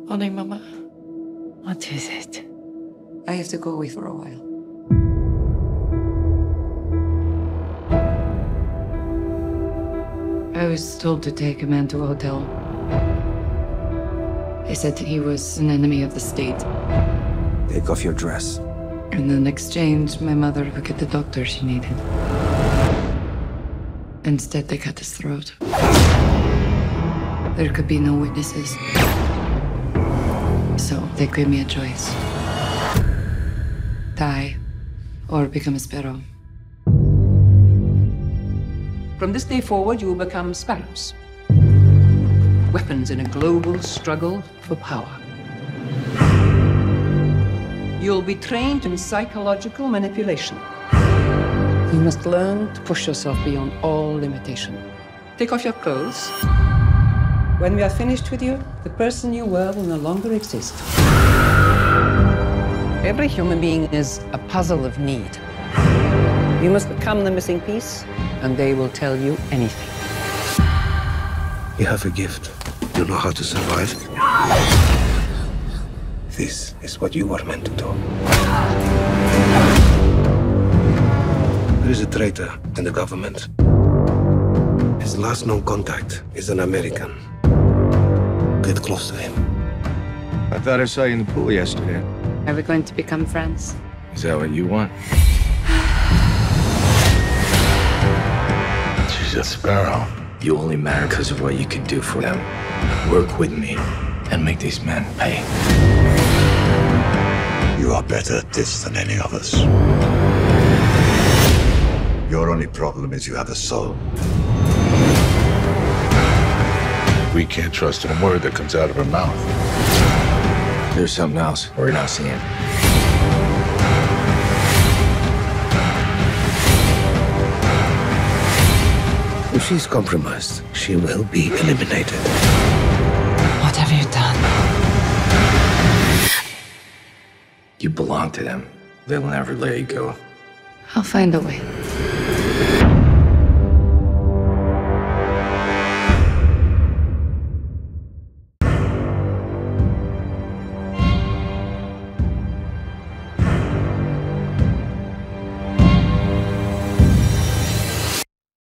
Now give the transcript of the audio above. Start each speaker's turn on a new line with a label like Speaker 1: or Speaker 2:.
Speaker 1: Morning, Mama.
Speaker 2: What is it?
Speaker 1: I have to go away for a while. I was told to take a man to a hotel. They said he was an enemy of the state.
Speaker 3: Take off your dress.
Speaker 1: And in exchange, my mother would get the doctor she needed. Instead, they cut his throat. There could be no witnesses. So they gave me a choice. Die or become a sparrow.
Speaker 4: From this day forward, you will become sparrows. Weapons in a global struggle for power. You'll be trained in psychological manipulation. You must learn to push yourself beyond all limitation. Take off your clothes. When we are finished with you, the person you were will no longer exist. Every human being is a puzzle of need. You must become the missing piece, and they will tell you anything.
Speaker 3: You have a gift. You know how to survive. This is what you were meant to do. There is a traitor in the government. His last known contact is an American. Get close to him.
Speaker 5: I thought I saw you in the pool yesterday.
Speaker 1: Are we going to become friends?
Speaker 5: Is that what you want?
Speaker 6: She's a sparrow.
Speaker 5: You only matter because of what you can do for them. Work with me and make these men pay.
Speaker 6: You are better at this than any of us. Your only problem is you have a soul. We can't trust a word that comes out of her mouth.
Speaker 5: There's something else we're not seeing.
Speaker 3: If she's compromised, she will be eliminated.
Speaker 2: What have you done?
Speaker 5: You belong to them. They'll never let you go.
Speaker 1: I'll find a way.